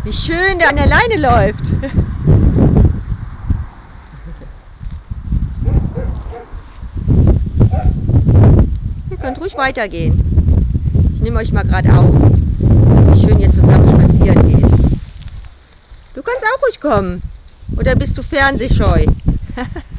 Wie schön der an der Leine läuft. Ihr könnt ruhig weitergehen. Ich nehme euch mal gerade auf, wie schön ihr zusammen spazieren geht. Du kannst auch ruhig kommen. Oder bist du fernsehscheu?